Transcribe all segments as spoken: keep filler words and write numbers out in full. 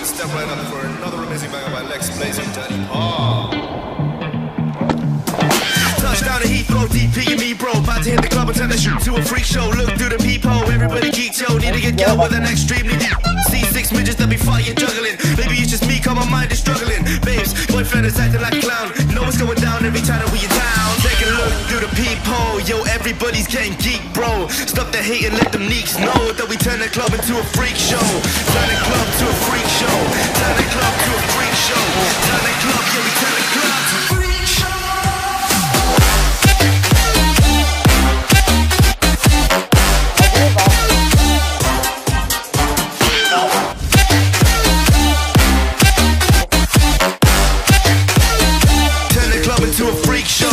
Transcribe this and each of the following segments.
Step right up for another amazing banger by Lex Blazing Daddy Paul. Touchdown to Heathrow, D P and me, bro. About to hit the club and turn the shoot to a freak show. Look through the peephole, everybody geek, yo. Need to get girl with an extremely deep. See six midgets that be fighting, juggling. Maybe it's just me, cause my mind is struggling. Babes, boyfriend is acting like a clown. Know what's going down every time that we are down. Take a look through the peephole, yo. Everybody's getting geek, bro. Stop the hate and let them neeks know that we turn the club into a freak show. Turn the club to a freak show. Turn the club to a freak show. Turn the club, yeah, we turn the club to a freak show. To a freak show.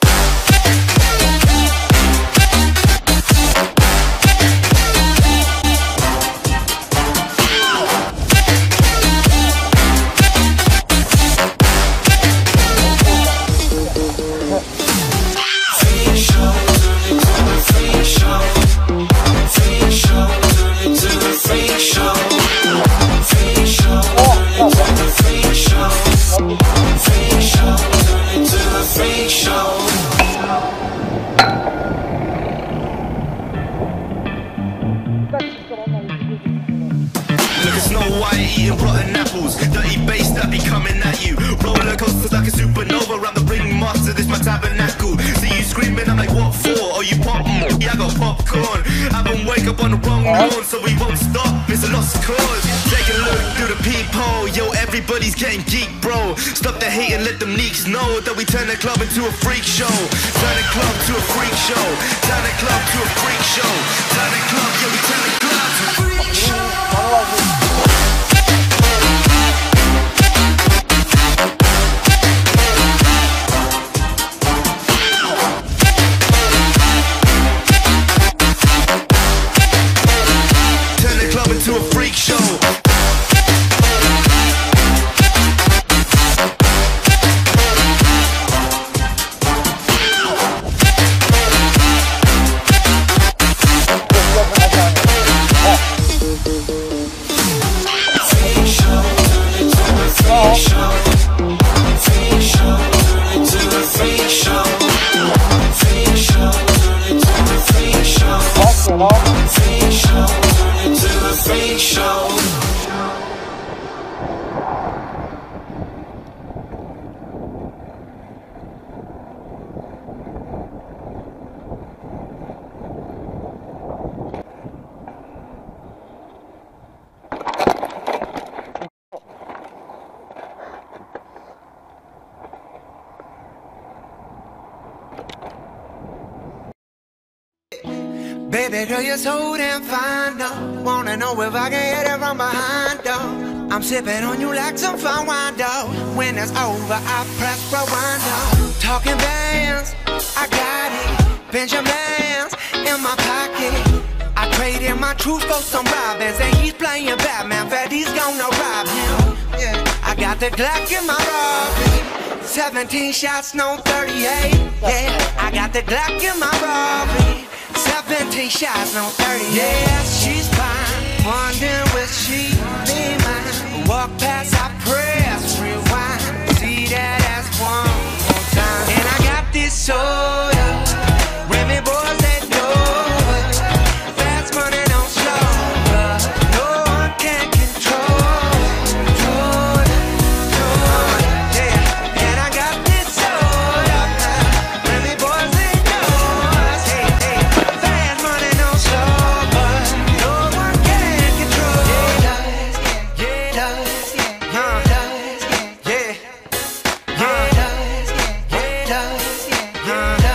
Snow White eating rotten apples, dirty bass that be coming at you. Roller coasters like a supernova around the ring master, this my tabernacle. See you screaming, I'm like, what for? Oh, you pop? Mm, yeah, I got popcorn. I haven't wake up on the wrong lawn, so we won't stop. It's a lost cause. Take a look through the peephole, yo, everybody's getting geek, bro. Stop the hate and let them neeks know that we turn the club into a freak show. Turn the club to a freak show. Turn the club to a freak show. Turn the club, yeah, we turn the club to a freak show. To a freak show. Baby girl, you're so damn fine, though. Wanna know if I can hit it from behind, though. I'm sipping on you like some fine wine, though. When it's over, I press rewind, though. Talking bands, I got it. Benjamins in my pocket. I traded my truth for some robins, and he's playing Batman. Freddy's gonna rob him. Yeah, I got the Glock in my Robin. seventeen shots, no thirty-eight. Yeah, I got the Glock in my Robin. seventeen shots, no thirty. Yeah, she's fine. Wondering will she be mine? Walk past, I press rewind. See that ass one more time. And I got this soda. Remy boys that know it. Fast money don't slow, but no one can control it. Control it, control it. Yeah, and I got this soda. Remy boys that know us. Hey, hey. Fast money don't slow, but no one can control it. Yeah, yeah, yeah, yeah, yeah, yeah,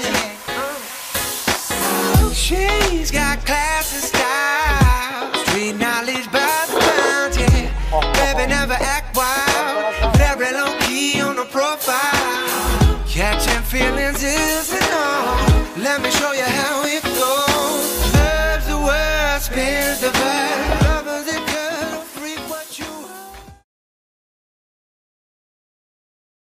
yeah. She's got class and style, street knowledge by the pound, yeah. Baby never act wild, very low key on the profile. Catching feelings is